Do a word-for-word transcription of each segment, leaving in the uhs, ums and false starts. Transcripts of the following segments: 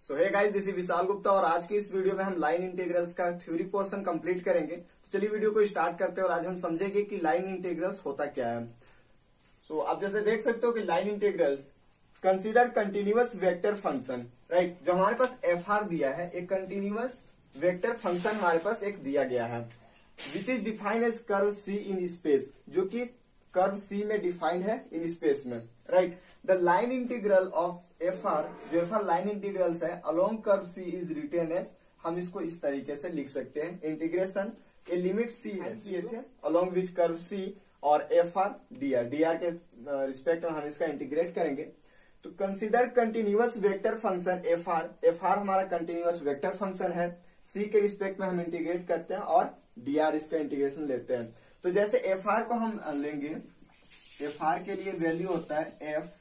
So hey guys, this is Vishal Gupta और आज की इस वीडियो में हम लाइन इंटीग्रल्स का थ्योरी पोर्शन कंप्लीट करेंगे। तो चलिए वीडियो को स्टार्ट करते हैं और आज हम समझेंगे कि लाइन इंटीग्रल्स होता क्या है। सो so, आप जैसे देख सकते हो कि line integrals consider continuous vector function, right. जो हमारे पास एफ आर दिया है, एक कंटिन्यूअस वेक्टर फंक्शन हमारे पास एक दिया गया है which is defined as curve C in space, जो कि कर्व सी में डिफाइंड है इन स्पेस में, राइट। The line integral of F R, जो एफ आर लाइन इंटीग्रल्स है along curve C is written as, हम इसको इस तरीके से लिख सकते हैं, इंटीग्रेशन ए लिमिट सी है सी थे अलोंग विच कर्व सी और F R D R D R के रिस्पेक्ट में हम इसका इंटीग्रेट करेंगे। तो consider continuous vector function F R, F R हमारा कंटिन्यूअस वेक्टर फंक्शन है, सी के रिस्पेक्ट में हम इंटीग्रेट करते हैं और डी आर इसका इंटीग्रेशन लेते हैं। तो जैसे एफ आर को हम लेंगे, एफ आर के लिए वैल्यू होता है F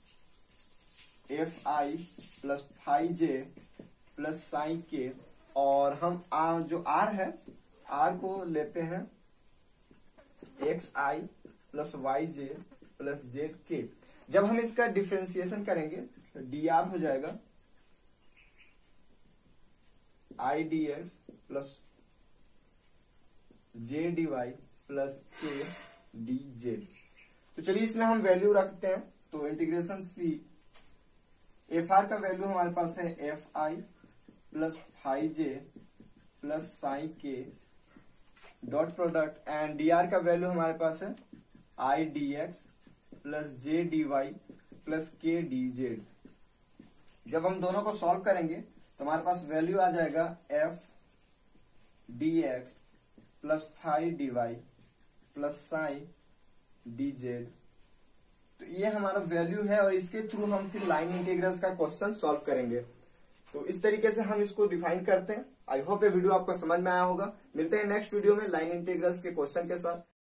F I plus five J plus sine K, और हम आ, जो आर है आर को लेते हैं X I plus Y J plus Z K. जब हम इसका डिफरेंशिएशन करेंगे तो डी आर हो जाएगा I D X plus J D Y plus K D Z. तो चलिए इसमें हम वैल्यू रखते हैं। तो इंटीग्रेशन सी, एफ आर का वैल्यू हमारे पास है F I plus five J plus sine K dot product, and D R का वैल्यू हमारे पास है I D X plus J D Y plus K D Z. जब हम दोनों को सॉल्व करेंगे तो हमारे पास वैल्यू आ जाएगा F D X plus five D Y plus sine D Z. तो ये हमारा वैल्यू है और इसके थ्रू हम फिर लाइन इंटीग्रल्स का क्वेश्चन सॉल्व करेंगे। तो इस तरीके से हम इसको डिफाइन करते हैं। आई होप ये वीडियो आपको समझ में आया होगा। मिलते हैं नेक्स्ट वीडियो में लाइन इंटीग्रल्स के क्वेश्चन के साथ।